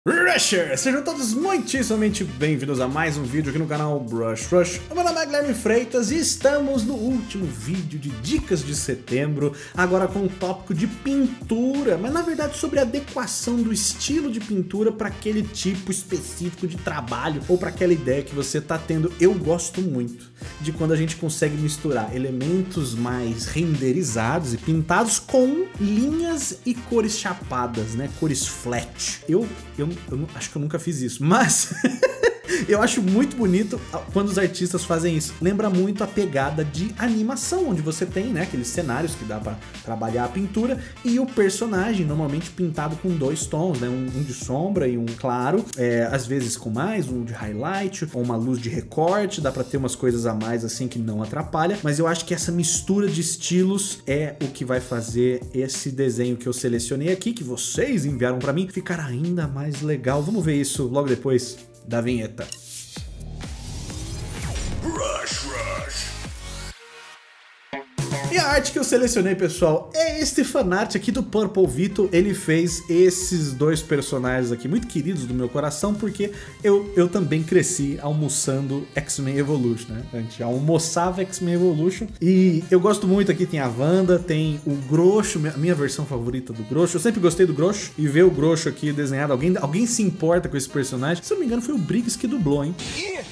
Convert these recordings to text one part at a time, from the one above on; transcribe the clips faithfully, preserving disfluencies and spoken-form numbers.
Rushers! Sejam todos muitíssimamente bem-vindos a mais um vídeo aqui no canal Brush Rush. Meu nome é Guilherme Freitas e estamos no último vídeo de dicas de setembro, agora com o tópico de pintura, mas na verdade sobre a adequação do estilo de pintura para aquele tipo específico de trabalho ou para aquela ideia que você está tendo. Eu gosto muito de quando a gente consegue misturar elementos mais renderizados e pintados com linhas e cores chapadas, né? Cores flat. Eu, eu, eu acho que eu nunca fiz isso, mas eu acho muito bonito quando os artistas fazem isso. Lembra muito a pegada de animação, onde você tem, né, aqueles cenários que dá pra trabalhar a pintura e o personagem normalmente pintado com dois tons, né, um, um de sombra e um claro, é, às vezes com mais, um de highlight ou uma luz de recorte, dá pra ter umas coisas a mais assim que não atrapalha, mas eu acho que essa mistura de estilos é o que vai fazer esse desenho que eu selecionei aqui, que vocês enviaram pra mim, ficar ainda mais legal. Vamos ver isso logo depois da vinheta. Rush, rush. E a arte que eu selecionei, pessoal, é este fanart aqui do Purple Vito. Ele fez esses dois personagens aqui, muito queridos do meu coração, porque eu, eu também cresci almoçando X-Men Evolution, né? A gente almoçava X-Men Evolution. E eu gosto muito aqui, tem a Wanda, tem o Groxo, a minha versão favorita do Groxo. Eu sempre gostei do Groxo, e ver o Groxo aqui desenhado, alguém, alguém se importa com esse personagem? Se eu não me engano, foi o Briggs que dublou, hein?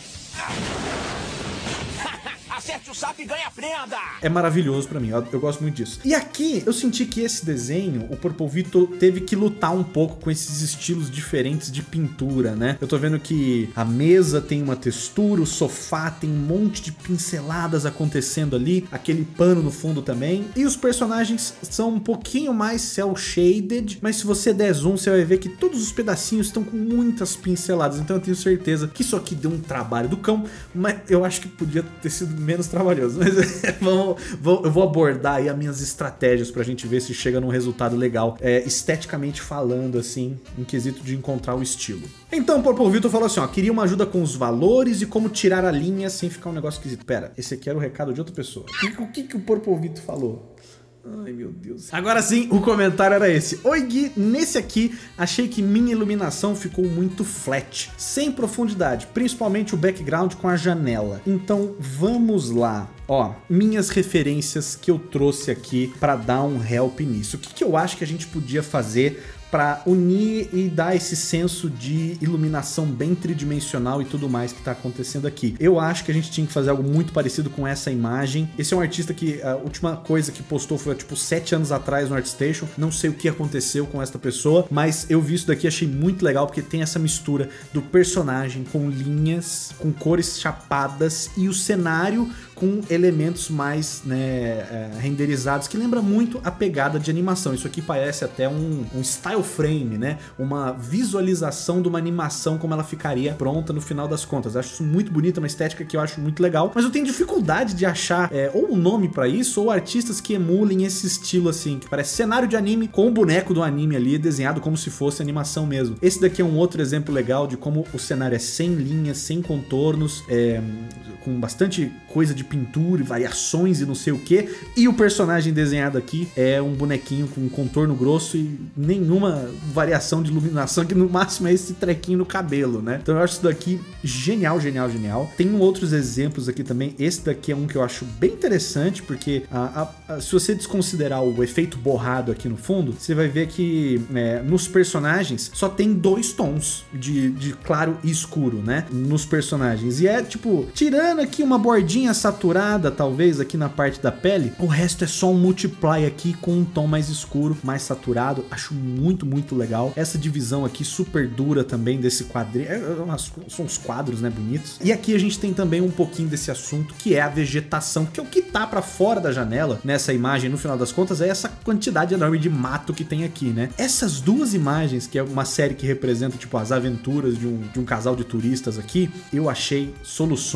Acerte o sapo e ganha prenda! É maravilhoso pra mim, eu, eu gosto muito disso. E aqui eu senti que esse desenho, o Purple Vito teve que lutar um pouco com esses estilos diferentes de pintura, né? Eu tô vendo que a mesa tem uma textura, o sofá tem um monte de pinceladas acontecendo ali, aquele pano no fundo também. E os personagens são um pouquinho mais cel-shaded, mas se você der zoom, você vai ver que todos os pedacinhos estão com muitas pinceladas. Então eu tenho certeza que isso aqui deu um trabalho do cão, mas eu acho que podia ter sido menos trabalhoso. Mas vamos, vamos, eu vou abordar aí as minhas estratégias pra gente ver se chega num resultado legal, é, esteticamente falando, assim, em quesito de encontrar o estilo. Então o Purple Vito falou assim, ó, queria uma ajuda com os valores e como tirar a linha sem ficar um negócio esquisito. Pera, esse aqui era o recado de outra pessoa. O que que o Purple Vito falou? Ai, meu Deus. Agora sim, o comentário era esse. Oi, Gui, nesse aqui, achei que minha iluminação ficou muito flat, sem profundidade, principalmente o background com a janela. Então, vamos lá. Ó, minhas referências que eu trouxe aqui pra dar um help nisso. O que que eu acho que a gente podia fazer para unir e dar esse senso de iluminação bem tridimensional e tudo mais que tá acontecendo aqui? Eu acho que a gente tinha que fazer algo muito parecido com essa imagem. Esse é um artista que a última coisa que postou foi tipo sete anos atrás no ArtStation. Não sei o que aconteceu com esta pessoa, mas eu vi isso daqui, achei muito legal, porque tem essa mistura do personagem com linhas, com cores chapadas e o cenário com elementos mais, né, é, renderizados, que lembra muito a pegada de animação. Isso aqui parece até um, um style frame, né? Uma visualização de uma animação como ela ficaria pronta no final das contas. Acho isso muito bonito, uma estética que eu acho muito legal, mas eu tenho dificuldade de achar é, ou um nome pra isso, ou artistas que emulem esse estilo assim, que parece cenário de anime com o boneco do anime ali, desenhado como se fosse animação mesmo. Esse daqui é um outro exemplo legal de como o cenário é sem linhas, sem contornos, é, com bastante coisa de pintura e variações e não sei o que, e o personagem desenhado aqui é um bonequinho com um contorno grosso e nenhuma variação de iluminação, que no máximo é esse trequinho no cabelo, né? Então eu acho isso daqui genial, genial, genial. Tem outros exemplos aqui também. Esse daqui é um que eu acho bem interessante, porque a, a, a, se você desconsiderar o efeito borrado aqui no fundo, você vai ver que é, nos personagens só tem dois tons de, de claro e escuro, né? Nos personagens. E é tipo, tirando aqui uma bordinha saturada, talvez, aqui na parte da pele, o resto é só um multiply aqui com um tom mais escuro, mais saturado. Acho muito, muito legal. Essa divisão aqui super dura também desse quadrinho. É, umas, são uns quadros, né, bonitos. E aqui a gente tem também um pouquinho desse assunto, que é a vegetação, que é o que tá pra fora da janela nessa imagem, no final das contas, é essa quantidade enorme de mato que tem aqui, né? Essas duas imagens, que é uma série que representa, tipo, as aventuras de um, de um casal de turistas aqui, eu achei soluções aqui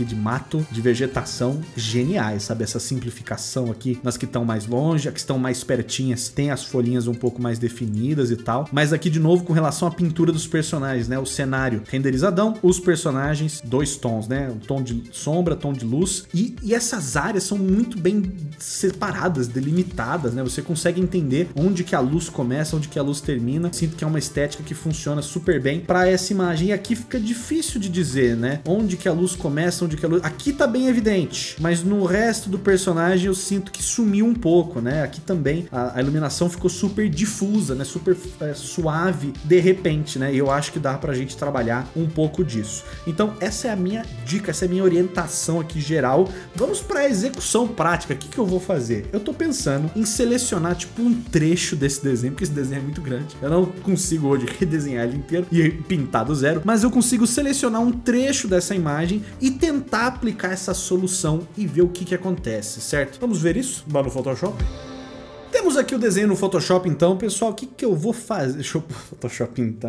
aqui de mato, de vegetação, geniais, sabe? Essa simplificação aqui nas que estão mais longe, as que estão mais pertinhas tem as folhinhas um pouco mais definidas e tal. Mas aqui, de novo, com relação à pintura dos personagens, né? O cenário renderizadão, os personagens, dois tons, né? Um tom de sombra, tom de luz. E, e essas áreas são muito bem separadas, delimitadas, né? Você consegue entender onde que a luz começa, onde que a luz termina. Sinto que é uma estética que funciona super bem para essa imagem. E aqui fica difícil de dizer, né? Onde que a luz começa, onde que a luz... Aqui tá bem evidente, mas no resto do personagem eu sinto que sumiu um pouco, né? Aqui também a, a iluminação ficou super difusa, né? Super é, suave de repente, né? E eu acho que dá pra gente trabalhar um pouco disso. Então essa é a minha dica, essa é a minha orientação aqui geral. Vamos pra execução prática. O que que eu vou fazer? Eu tô pensando em selecionar tipo um trecho desse desenho, porque esse desenho é muito grande. Eu não consigo hoje redesenhar ele inteiro e pintar do zero, mas eu consigo selecionar um trecho dessa imagem e tentar aplicar essa solução e ver o que que acontece, certo? Vamos ver isso lá no Photoshop? Temos aqui o desenho no Photoshop, então, pessoal. O que que eu vou fazer? Deixa eu... Photoshop, então.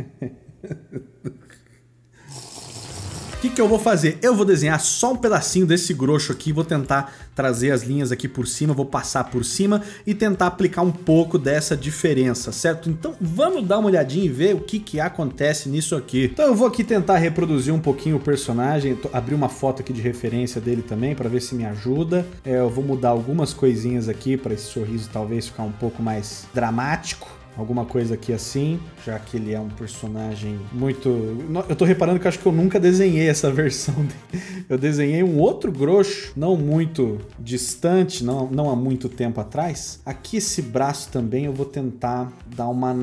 O que que eu vou fazer? Eu vou desenhar só um pedacinho desse grosso aqui, vou tentar trazer as linhas aqui por cima, vou passar por cima e tentar aplicar um pouco dessa diferença, certo? Então vamos dar uma olhadinha e ver o que que acontece nisso aqui. Então eu vou aqui tentar reproduzir um pouquinho o personagem, abrir uma foto aqui de referência dele também para ver se me ajuda. É, eu vou mudar algumas coisinhas aqui para esse sorriso talvez ficar um pouco mais dramático. Alguma coisa aqui assim, já que ele é um personagem muito... Eu tô reparando que eu acho que eu nunca desenhei essa versão dele. Eu desenhei um outro grosso, não muito distante, não, não há muito tempo atrás. Aqui esse braço também eu vou tentar dar uma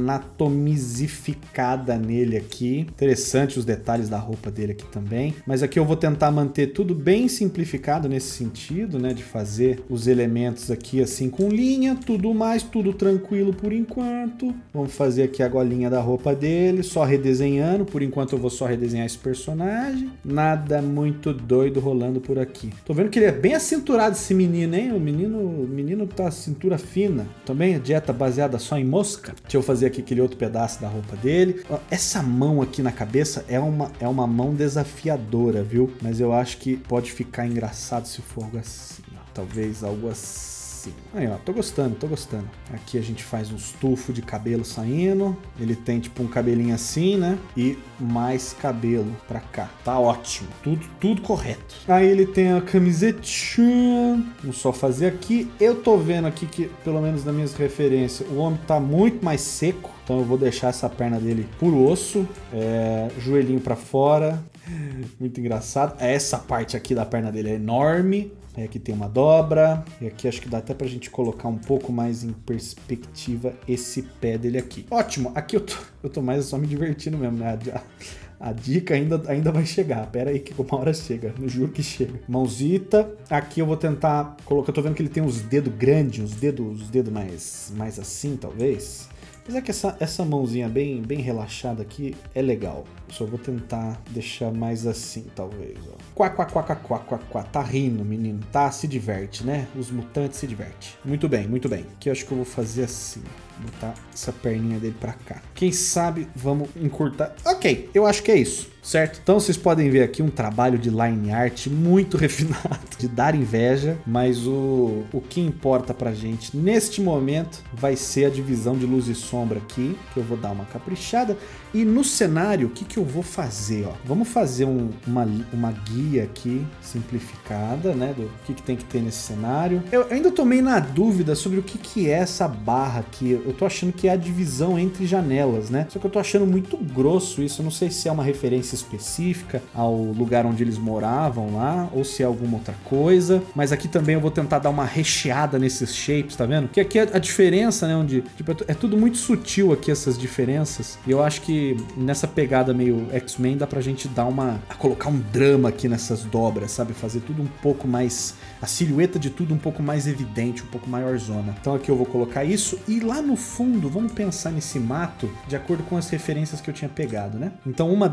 anatomizificada nele aqui. Interessante os detalhes da roupa dele aqui também. Mas aqui eu vou tentar manter tudo bem simplificado nesse sentido, né? De fazer os elementos aqui assim com linha, tudo mais, tudo tranquilo por enquanto. Vamos fazer aqui a golinha da roupa dele, só redesenhando. Por enquanto eu vou só redesenhar esse personagem. Nada muito doido rolando por aqui. Tô vendo que ele é bem acinturado, esse menino, hein? O menino, o menino tá cintura fina. Também a dieta baseada só em mosca. Deixa eu fazer aqui aquele outro pedaço da roupa dele. Essa mão aqui na cabeça é uma, é uma mão desafiadora, viu? Mas eu acho que pode ficar engraçado se for algo assim. Talvez algo assim. Aí, ó, tô gostando, tô gostando. Aqui a gente faz uns tufos de cabelo saindo. Ele tem tipo um cabelinho assim, né? E mais cabelo pra cá. Tá ótimo. Tudo, tudo correto. Aí ele tem a camisetinha. Vamos só fazer aqui. Eu tô vendo aqui que, pelo menos nas minhas referências, o homem tá muito mais seco. Então eu vou deixar essa perna dele por osso. É, joelhinho pra fora. Muito engraçado. Essa parte aqui da perna dele é enorme. Aqui tem uma dobra, e aqui acho que dá até pra gente colocar um pouco mais em perspectiva esse pé dele aqui. Ótimo, aqui eu tô, eu tô mais só me divertindo mesmo, né? A, a dica ainda, ainda vai chegar, pera aí que uma hora chega, eu juro que chega. Mãozita, aqui eu vou tentar colocar, eu tô vendo que ele tem os dedos grandes, os dedos, os dedos mais, mais assim talvez. Apesar que essa, essa mãozinha bem, bem relaxada aqui é legal. Eu só vou tentar deixar mais assim, talvez. Ó. Quá, quá, quá, quá, quá, quá, quá. Tá rindo, menino. Tá, se diverte, né? Os mutantes se divertem. Muito bem, muito bem. Aqui eu acho que eu vou fazer assim. Botar essa perninha dele pra cá. Quem sabe vamos encurtar. Ok, eu acho que é isso, certo? Então vocês podem ver aqui um trabalho de line art muito refinado, de dar inveja, mas o, o que importa pra gente neste momento vai ser a divisão de luz e sombra aqui, que eu vou dar uma caprichada. E no cenário, o que, que eu vou fazer? Ó? Vamos fazer um, uma, uma guia aqui simplificada, né? Do que, que tem que ter nesse cenário. Eu ainda tô meio na dúvida sobre o que, que é essa barra aqui. Eu tô achando que é a divisão entre janelas, né? Só que eu tô achando muito grosso isso. Eu não sei se é uma referência específica ao lugar onde eles moravam lá, ou se é alguma outra coisa. Mas aqui também eu vou tentar dar uma recheada nesses shapes, tá vendo? Porque aqui é a diferença, né? Onde tipo, é tudo muito sutil aqui, essas diferenças. E eu acho que nessa pegada meio X-Men dá pra gente dar uma... a colocar um drama aqui nessas dobras, sabe? Fazer tudo um pouco mais... a silhueta de tudo um pouco mais evidente, um pouco maior zona. Então aqui eu vou colocar isso. E lá no fundo, vamos pensar nesse mato de acordo com as referências que eu tinha pegado, né? Então uma delas que eu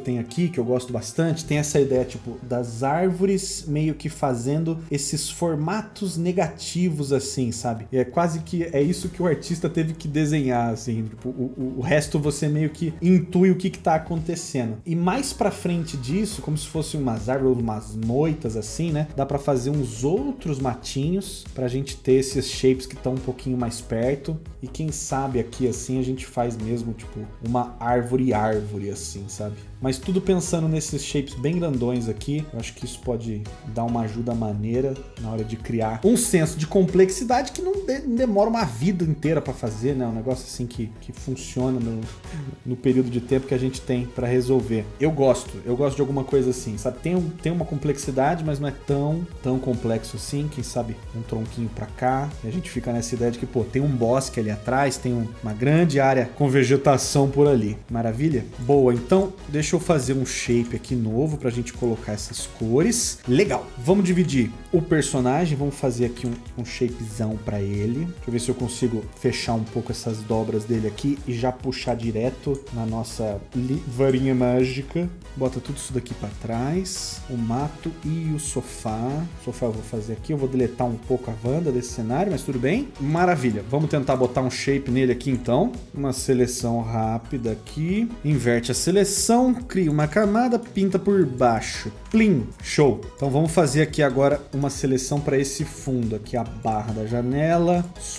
tenho aqui, que eu gosto bastante, tem essa ideia, tipo, das árvores meio que fazendo esses formatos negativos, assim, sabe? E é quase que é isso que o artista teve que desenhar, assim. Tipo, o, o resto você meio que intui o que que tá acontecendo. E mais pra frente disso, como se fossem umas árvores, umas moitas, assim, né? Dá pra fazer uns outros matinhos pra gente ter esses shapes que estão um pouquinho mais perto. E quem sabe aqui, assim, a gente faz mesmo, tipo, uma árvore-árvore, assim, sabe? Mas tudo pensando nesses shapes bem grandões aqui, eu acho que isso pode dar uma ajuda maneira na hora de criar um senso de complexidade que não, de, não demora uma vida inteira pra fazer, né? Um negócio assim que, que funciona no, no período de tempo que a gente tem pra resolver. Eu gosto, eu gosto de alguma coisa assim, sabe? Tem, um, tem uma complexidade, mas não é tão, tão complexo assim. Quem sabe um tronquinho pra cá, e a gente fica nessa ideia de que, pô, tem um bosque ali atrás, tem um, uma grande área com vegetação por ali. Maravilha? Boa, então deixa eu fazer um shape aqui novo pra gente colocar essas cores. Legal. Vamos dividir o personagem. Vamos fazer aqui um, um shapezão pra ele. Deixa eu ver se eu consigo fechar um pouco essas dobras dele aqui e já puxar direto na nossa varinha mágica. Bota tudo isso daqui pra trás. O mato e o sofá. O sofá eu vou fazer aqui. Eu vou deletar um pouco a Wanda desse cenário, mas tudo bem. Maravilha. Vamos tentar botar um shape nele aqui então. Uma seleção rápida aqui. Inverte a seleção. Cria uma camada, pinta por baixo. Plim! Show! Então vamos fazer aqui agora uma seleção para esse fundo. Aqui a barra da janela,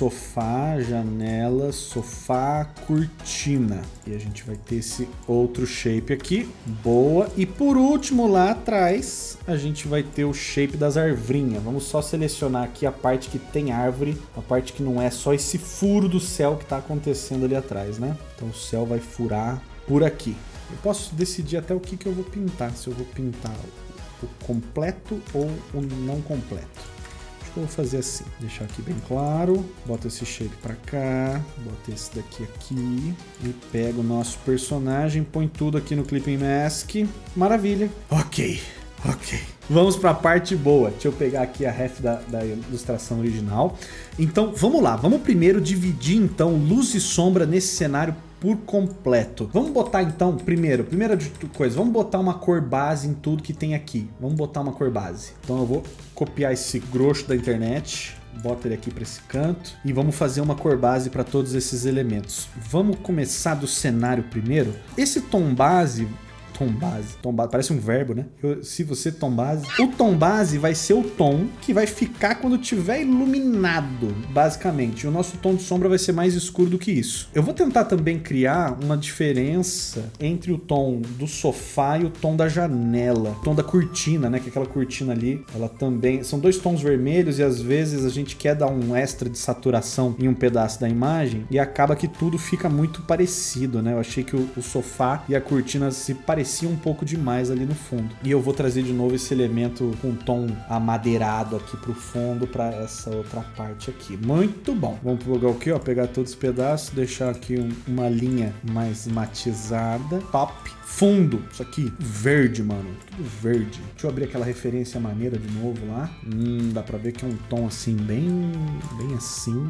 sofá, janela, sofá, cortina. E a gente vai ter esse outro shape aqui. Boa! E por último, lá atrás, a gente vai ter o shape das arvrinhas. Vamos só selecionar aqui a parte que tem árvore, a parte que não é só esse furo do céu que está acontecendo ali atrás, né? Então o céu vai furar por aqui. Eu posso decidir até o que, que eu vou pintar, se eu vou pintar o, o completo ou o não completo. Acho que eu vou fazer assim, deixar aqui bem claro, bota esse shape pra cá, bota esse daqui aqui e pega o nosso personagem, põe tudo aqui no Clipping Mask. Maravilha. Ok, ok. Vamos para a parte boa. Deixa eu pegar aqui a ref da, da ilustração original. Então, vamos lá. Vamos primeiro dividir, então, luz e sombra nesse cenário por completo. Vamos botar, então, primeiro, primeira coisa, vamos botar uma cor base em tudo que tem aqui. Vamos botar uma cor base. Então, eu vou copiar esse grosso da internet. Bota ele aqui para esse canto e vamos fazer uma cor base para todos esses elementos. Vamos começar do cenário primeiro. Esse tom base... Tom base. Tom base. Parece um verbo, né? Eu, se você tom base. O tom base vai ser o tom que vai ficar quando tiver iluminado, basicamente. O nosso tom de sombra vai ser mais escuro do que isso. Eu vou tentar também criar uma diferença entre o tom do sofá e o tom da janela. O tom da cortina, né? Que aquela cortina ali, ela também... São dois tons vermelhos e às vezes a gente quer dar um extra de saturação em um pedaço da imagem e acaba que tudo fica muito parecido, né? Eu achei que o, o sofá e a cortina se pareciam um pouco demais ali no fundo. E eu vou trazer de novo esse elemento com tom amadeirado aqui pro fundo para essa outra parte aqui. Muito bom. Vamos pegar o que, ó? Pegar todos os pedaços, deixar aqui um, uma linha mais matizada. Top. Fundo. Isso aqui, verde, mano. Tudo verde. Deixa eu abrir aquela referência maneira de novo lá. Hum, dá pra ver que é um tom assim, bem, bem assim.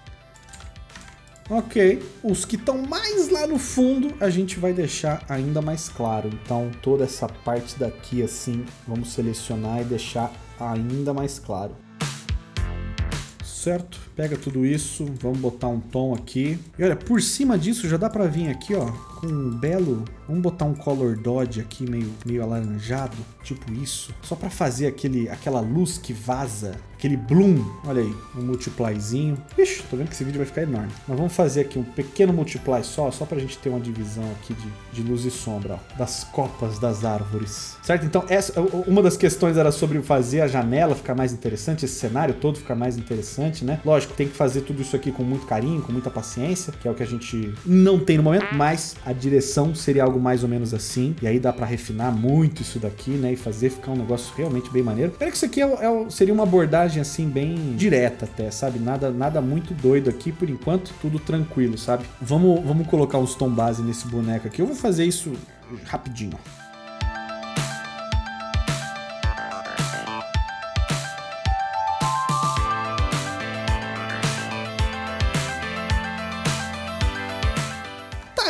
Ok, os que estão mais lá no fundo a gente vai deixar ainda mais claro. Então toda essa parte daqui assim, vamos selecionar e deixar ainda mais claro. Certo? Pega tudo isso, vamos botar um tom aqui. E olha, por cima disso já dá pra vir aqui, ó, com um belo... Vamos botar um color dodge aqui meio, meio alaranjado, tipo isso. Só pra fazer aquele, aquela luz que vaza, aquele bloom. Olha aí, um multiplyzinho. Ixi, tô vendo que esse vídeo vai ficar enorme. Mas vamos fazer aqui um pequeno multiply só, só pra gente ter uma divisão aqui de, de luz e sombra, ó, das copas das árvores. Certo? Então, essa, uma das questões era sobre fazer a janela ficar mais interessante, esse cenário todo ficar mais interessante, né? Lógico, tem que fazer tudo isso aqui com muito carinho, com muita paciência, que é o que a gente não tem no momento, mas a direção seria algo mais ou menos assim, e aí dá pra refinar muito isso daqui, né, e fazer ficar um negócio realmente bem maneiro. Espero que isso aqui é, é, seria uma abordagem assim, bem direta até, sabe? Nada, nada muito doido aqui, por enquanto, tudo tranquilo, sabe? Vamos, vamos colocar uns tom base nesse boneco aqui. Eu vou fazer isso rapidinho, ó.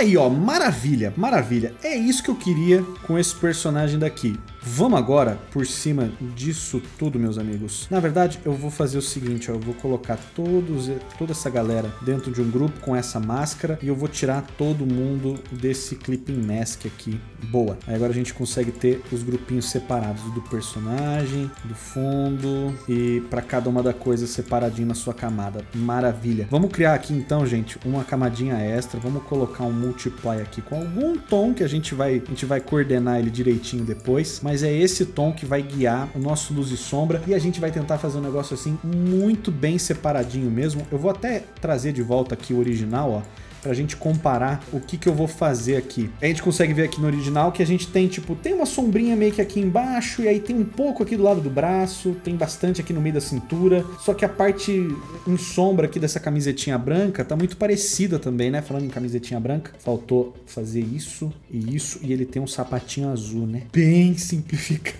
Aí, ó, maravilha, maravilha. É isso que eu queria com esse personagem daqui. Vamos agora por cima disso tudo, meus amigos. Na verdade, eu vou fazer o seguinte, ó, eu vou colocar todos, toda essa galera dentro de um grupo com essa máscara e eu vou tirar todo mundo desse Clipping Mask aqui. Boa. Aí agora a gente consegue ter os grupinhos separados do personagem, do fundo e para cada uma da coisa separadinho na sua camada. Maravilha. Vamos criar aqui então, gente, uma camadinha extra. Vamos colocar um multiply aqui com algum tom que a gente vai, a gente vai coordenar ele direitinho depois. Mas Mas é esse tom que vai guiar o nosso luz e sombra e a gente vai tentar fazer um negócio assim muito bem separadinho mesmo. Eu vou até trazer de volta aqui o original, ó, pra gente comparar o que que eu vou fazer aqui. A gente consegue ver aqui no original que a gente tem, tipo, tem uma sombrinha meio que aqui embaixo e aí tem um pouco aqui do lado do braço, tem bastante aqui no meio da cintura, só que a parte em sombra aqui dessa camisetinha branca tá muito parecida também, né? Falando em camisetinha branca, faltou fazer isso e isso e ele tem um sapatinho azul, né? Bem simplificado.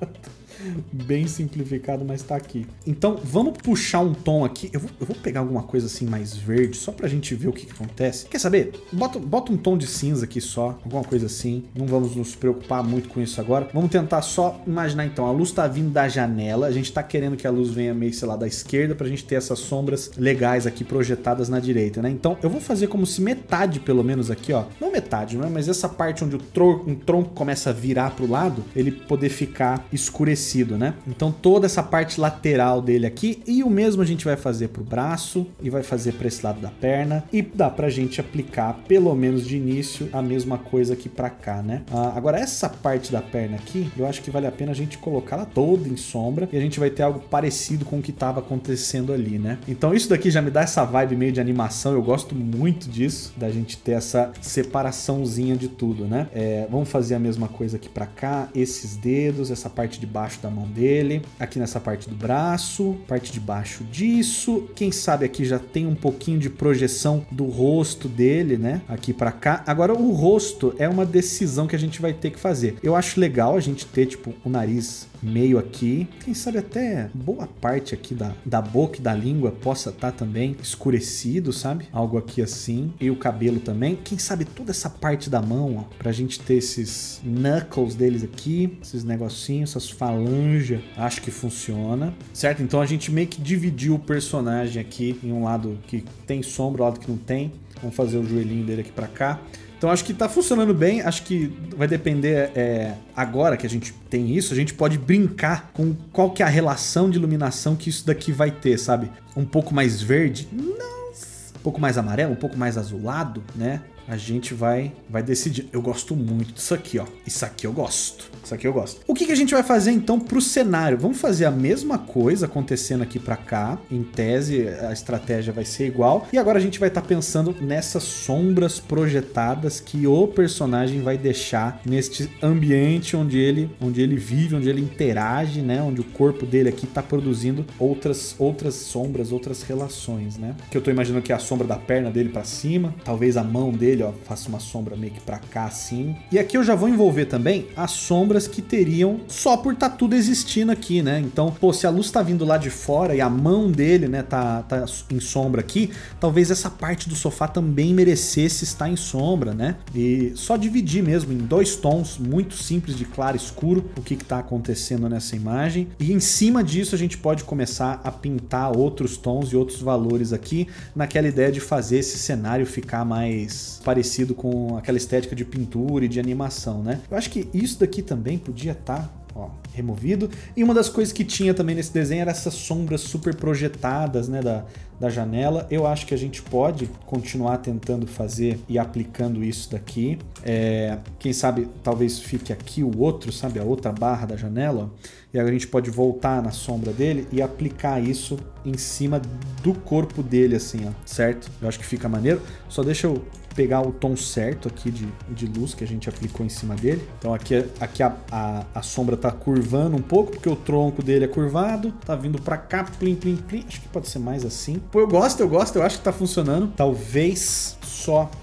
Bem simplificado, mas tá aqui. Então, vamos puxar um tom aqui. Eu vou, eu vou pegar alguma coisa assim mais verde, só pra gente ver o que, que acontece. Quer saber? Bota, bota um tom de cinza aqui só, alguma coisa assim. Não vamos nos preocupar muito com isso agora. Vamos tentar só imaginar então, a luz tá vindo da janela, a gente tá querendo que a luz venha meio, sei lá, da esquerda, pra gente ter essas sombras legais aqui projetadas na direita, né? Então, eu vou fazer como se metade, pelo menos aqui, ó. Não metade, né? Mas essa parte onde o tronco, um tronco começa a virar pro lado, ele poder ficar escurecido. Né? Então toda essa parte lateral dele aqui e o mesmo a gente vai fazer pro braço e vai fazer para esse lado da perna e dá pra gente aplicar pelo menos de início a mesma coisa aqui para cá, né? Ah, agora essa parte da perna aqui, eu acho que vale a pena a gente colocá-la toda em sombra e a gente vai ter algo parecido com o que estava acontecendo ali, né? Então isso daqui já me dá essa vibe meio de animação, eu gosto muito disso, da gente ter essa separaçãozinha de tudo, né? É, vamos fazer a mesma coisa aqui para cá, esses dedos, essa parte de baixo da mão dele, aqui nessa parte do braço, parte de baixo disso, quem sabe aqui já tem um pouquinho de projeção do rosto dele, né, aqui pra cá. Agora o rosto é uma decisão que a gente vai ter que fazer. Eu acho legal a gente ter, tipo, o nariz meio aqui, quem sabe até boa parte aqui da, da boca e da língua possa estar também escurecido, sabe? Algo aqui assim, e o cabelo também, quem sabe toda essa parte da mão, ó, pra gente ter esses knuckles deles aqui, esses negocinhos, essas falanges, acho que funciona, certo? Então a gente meio que dividiu o personagem aqui em um lado que tem sombra, um lado que não tem. Vamos fazer o joelhinho dele aqui pra cá. Então acho que tá funcionando bem, acho que vai depender, é, agora que a gente tem isso, a gente pode brincar com qual que é a relação de iluminação que isso daqui vai ter, sabe? Um pouco mais verde? Não. Um pouco mais amarelo, um pouco mais azulado, né? A gente vai, vai decidir. Eu gosto muito disso aqui, ó. Isso aqui eu gosto. Isso aqui eu gosto. O que que a gente vai fazer então pro cenário? Vamos fazer a mesma coisa acontecendo aqui pra cá. Em tese, a estratégia vai ser igual. E agora a gente vai estar tá pensando nessas sombras projetadas que o personagem vai deixar neste ambiente onde ele, onde ele vive, onde ele interage, né? Onde o corpo dele aqui tá produzindo outras, outras sombras, outras relações, né? Que eu tô imaginando que é a sombra da perna dele pra cima. Talvez a mão dele, ó, faça uma sombra meio que pra cá assim. E aqui eu já vou envolver também as sombras que teriam só por tá tudo existindo aqui, né? Então, pô, se a luz tá vindo lá de fora e a mão dele, né, tá, tá em sombra aqui, talvez essa parte do sofá também merecesse estar em sombra, né? E só dividir mesmo em dois tons muito simples de claro e escuro o que que tá acontecendo nessa imagem. E em cima disso a gente pode começar a pintar outros tons e outros valores aqui naquela ideia de fazer esse cenário ficar mais parecido com aquela estética de pintura e de animação, né? Eu acho que isso daqui também podia estar, ó, removido. E uma das coisas que tinha também nesse desenho era essas sombras super projetadas, né, da, da janela. Eu acho que a gente pode continuar tentando fazer e aplicando isso daqui. É, quem sabe talvez fique aqui o outro, sabe, a outra barra da janela, ó. E agora a gente pode voltar na sombra dele e aplicar isso em cima do corpo dele, assim, ó, certo? Eu acho que fica maneiro. Só deixa eu pegar o tom certo aqui de, de luz que a gente aplicou em cima dele. Então aqui, aqui a, a, a sombra tá curvando um pouco, porque o tronco dele é curvado. Tá vindo pra cá, plim, plim, plim. Acho que pode ser mais assim. Pô, eu gosto, eu gosto, eu acho que tá funcionando. Talvez só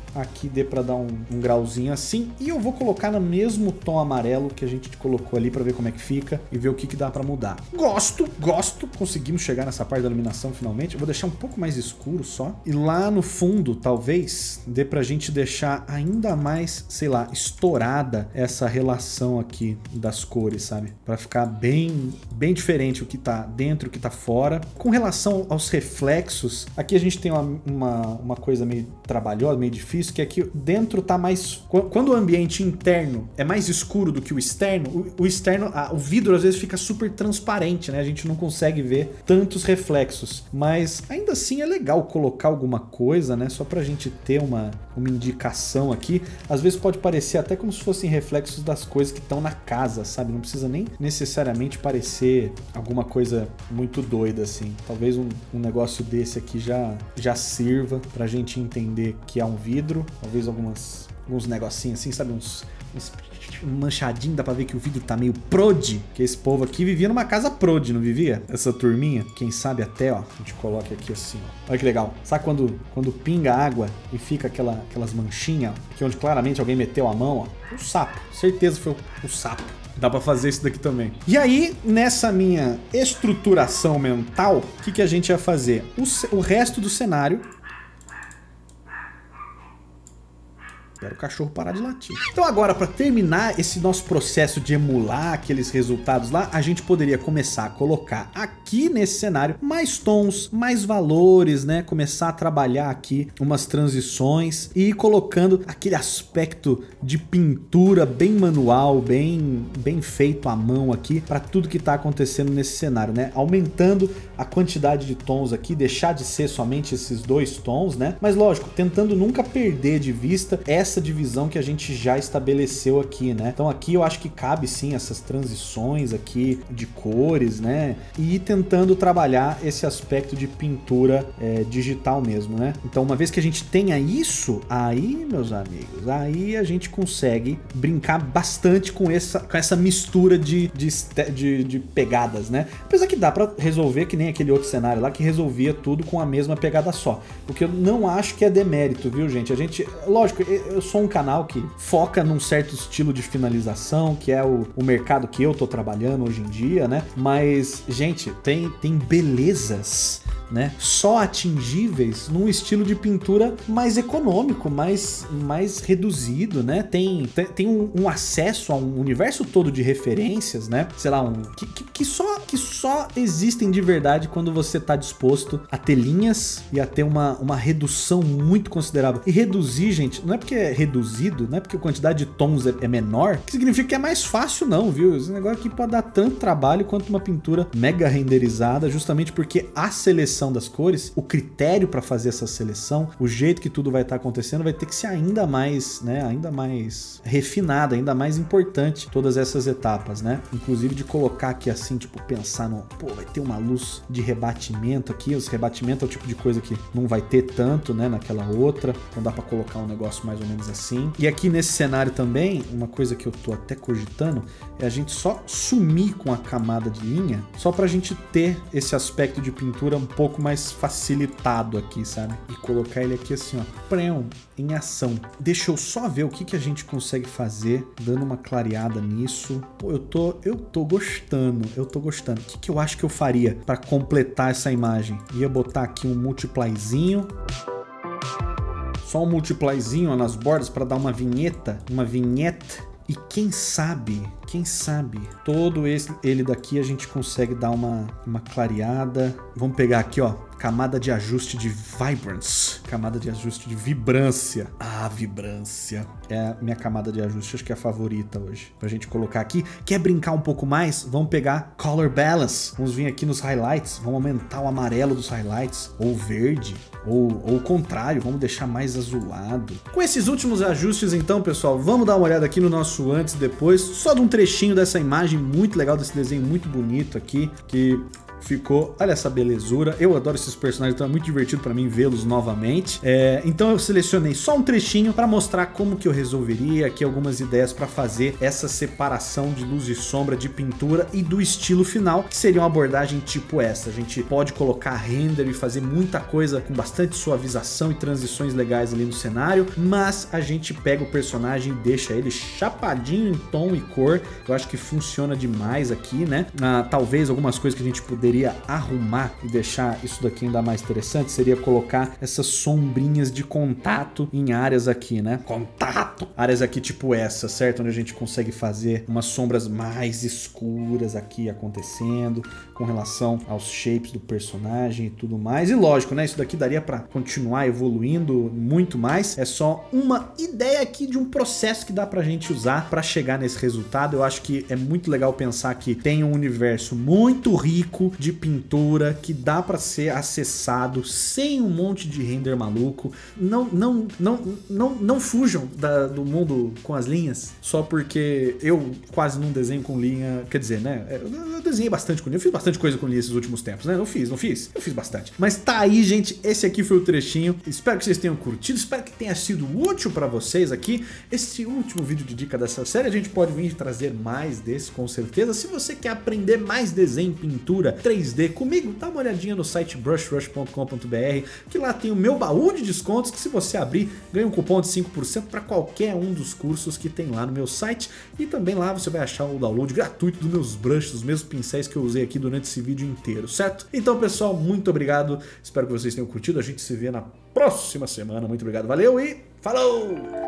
aqui dê pra dar um, um grauzinho assim. E eu vou colocar no mesmo tom amarelo que a gente colocou ali pra ver como é que fica e ver o que que dá pra mudar. Gosto, gosto. Conseguimos chegar nessa parte da iluminação finalmente. Eu vou deixar um pouco mais escuro só. E lá no fundo, talvez, dê pra gente deixar ainda mais, sei lá, estourada essa relação aqui das cores, sabe? Pra ficar bem, bem diferente o que tá dentro e o que tá fora. Com relação aos reflexos, aqui a gente tem uma, uma, uma coisa meio trabalhosa, meio difícil, que é que dentro tá mais... Quando o ambiente interno é mais escuro do que o externo, o, o externo, a, o vidro às vezes fica super transparente, né? A gente não consegue ver tantos reflexos. Mas ainda assim é legal colocar alguma coisa, né? Só pra gente ter uma, uma indicação aqui. Às vezes pode parecer até como se fossem reflexos das coisas que estão na casa, sabe? Não precisa nem necessariamente parecer alguma coisa muito doida, assim. Talvez um, um negócio desse aqui já, já sirva pra gente entender que é um vidro. Talvez algumas, alguns negocinhos assim, sabe? Uns, uns manchadinho, dá pra ver que o vidro tá meio prod, que esse povo aqui vivia numa casa prod, não vivia? Essa turminha, quem sabe até, ó, a gente coloca aqui assim, ó. Olha que legal. Sabe quando, quando pinga água e fica aquela, aquelas manchinhas, que onde claramente alguém meteu a mão, ó? O sapo, certeza foi o, o sapo. Dá pra fazer isso daqui também. E aí, nessa minha estruturação mental, o que, que a gente ia fazer? O, o resto do cenário... Quero o cachorro parar de latir. Então agora, para terminar esse nosso processo de emular aqueles resultados lá, a gente poderia começar a colocar aqui nesse cenário mais tons, mais valores, né? Começar a trabalhar aqui umas transições e ir colocando aquele aspecto de pintura bem manual, bem, bem feito à mão aqui para tudo que tá acontecendo nesse cenário, né? Aumentando a quantidade de tons aqui, deixar de ser somente esses dois tons, né? Mas lógico, tentando nunca perder de vista essa essa divisão que a gente já estabeleceu aqui, né? Então aqui eu acho que cabe sim essas transições aqui de cores, né? E ir tentando trabalhar esse aspecto de pintura é, digital mesmo, né? Então uma vez que a gente tenha isso, aí, meus amigos, aí a gente consegue brincar bastante com essa, com essa mistura de, de, de, de pegadas, né? Apesar que dá pra resolver que nem aquele outro cenário lá que resolvia tudo com a mesma pegada só. O que eu não acho que é demérito, viu, gente? A gente, lógico, eu sou um canal que foca num certo estilo de finalização, que é o, o mercado que eu tô trabalhando hoje em dia, né? Mas, gente, tem, tem belezas, né, só atingíveis num estilo de pintura mais econômico, mais, mais reduzido, né? Tem, tem, tem um, um acesso a um universo todo de referências, né? Sei lá, um, que, que, que, só, que só existem de verdade quando você tá disposto a ter linhas e a ter uma, uma redução muito considerável. E reduzir, gente, não é porque é reduzido, não é porque a quantidade de tons é, é menor, que significa que é mais fácil não, viu? Esse negócio aqui pode dar tanto trabalho quanto uma pintura mega renderizada, justamente porque a seleção das cores, o critério para fazer essa seleção, o jeito que tudo vai estar acontecendo vai ter que ser ainda mais, né, ainda mais refinado, ainda mais importante todas essas etapas, né? Inclusive de colocar aqui assim, tipo, pensar no, pô, vai ter uma luz de rebatimento aqui, os rebatimentos é o tipo de coisa que não vai ter tanto, né, naquela outra, então dá para colocar um negócio mais ou menos assim. E aqui nesse cenário também, uma coisa que eu tô até cogitando é a gente só sumir com a camada de linha, só pra gente ter esse aspecto de pintura um pouco mais facilitado aqui, sabe? E colocar ele aqui assim, ó, prão, em ação. Deixa eu só ver o que, que a gente consegue fazer, dando uma clareada nisso. Pô, eu tô, eu tô gostando, eu tô gostando. O que, que eu acho que eu faria para completar essa imagem? Ia botar aqui um multiplyzinho. Só um multiplyzinho ó, nas bordas para dar uma vinheta, uma vinheta. E quem sabe, quem sabe, todo esse, ele daqui a gente consegue dar uma, uma clareada. Vamos pegar aqui, ó, camada de ajuste de vibrance, camada de ajuste de vibrância. Ah, vibrância. É a minha camada de ajuste, acho que é a favorita hoje. Pra gente colocar aqui. Quer brincar um pouco mais? Vamos pegar Color Balance. Vamos vir aqui nos highlights, vamos aumentar o amarelo dos highlights, ou verde, ou, ou o contrário, vamos deixar mais azulado. Com esses últimos ajustes então, pessoal, vamos dar uma olhada aqui no nosso antes e depois, só de um trechinho dessa imagem muito legal, desse desenho muito bonito aqui, que ficou, olha essa belezura. Eu adoro esses personagens, então é muito divertido pra mim vê-los novamente. É, então eu selecionei só um trechinho pra mostrar como que eu resolveria, aqui algumas ideias pra fazer essa separação de luz e sombra, de pintura e do estilo final, que seria uma abordagem tipo essa. A gente pode colocar render e fazer muita coisa com bastante suavização e transições legais ali no cenário, mas a gente pega o personagem e deixa ele chapadinho em tom e cor. Eu acho que funciona demais aqui, né? Ah, talvez algumas coisas que a gente poderia arrumar e deixar isso daqui ainda mais interessante seria colocar essas sombrinhas de contato em áreas aqui, né? Contato! Áreas aqui tipo essa, certo? Onde a gente consegue fazer umas sombras mais escuras aqui acontecendo com relação aos shapes do personagem e tudo mais. E lógico, né? Isso daqui daria pra continuar evoluindo muito mais. É só uma ideia aqui de um processo que dá pra gente usar pra chegar nesse resultado. Eu acho que é muito legal pensar que tem um universo muito rico de pintura que dá pra ser acessado sem um monte de render maluco. Não, não, não, não, não fujam da, do mundo com as linhas só porque eu quase não desenho com linha. Quer dizer, né? Eu desenhei bastante com linha. Eu fiz bastante coisa com linha esses últimos tempos, né? Não fiz, não fiz. Eu fiz bastante. Mas tá aí, gente. Esse aqui foi o trechinho. Espero que vocês tenham curtido. Espero que tenha sido útil pra vocês aqui. Esse último vídeo de dica dessa série. A gente pode vir trazer mais desse, com certeza. Se você quer aprender mais desenho, pintura, três D comigo, dá uma olhadinha no site brush rush ponto com ponto br, que lá tem o meu baú de descontos, que se você abrir, ganha um cupom de cinco por cento para qualquer um dos cursos que tem lá no meu site. E também lá você vai achar o download gratuito dos meus brushes, dos mesmos pincéis que eu usei aqui durante esse vídeo inteiro, certo? Então, pessoal, muito obrigado. Espero que vocês tenham curtido. A gente se vê na próxima semana. Muito obrigado, valeu e falou!